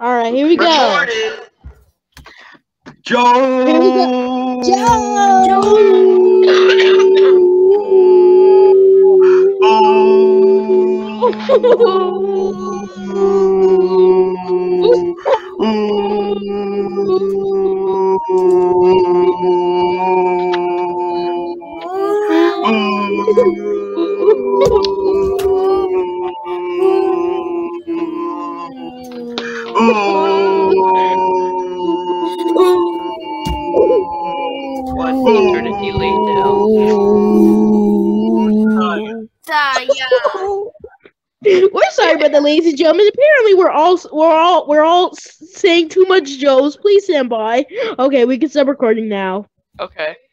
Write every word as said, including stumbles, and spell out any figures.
All right, here we go. Recorded. Joe. Here we go. Joe. One eternity later. We're sorry about that, ladies and gentlemen. Apparently, we're all we're all we're all saying too much Joes. Please stand by. Okay, we can stop recording now. Okay.